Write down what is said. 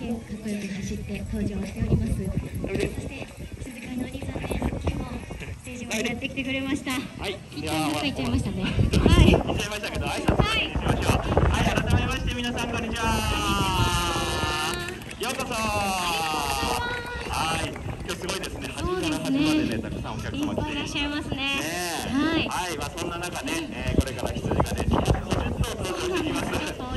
かっこよく走って登場しております。そして鈴鹿のお兄さんね、さっきもステージまでやってきてくれました。 はい。 一旦どっか行っちゃいましたね。 はい。行っちゃいましたけど、挨拶しましょう。はい、改めまして皆さんこんにちは。ようこそ。はい。今日すごいですね。端から端までね、たくさんお客様来ていらっしゃいますね。はい。はい。まあそんな中ね、これから羊がね、200頭登場してきます。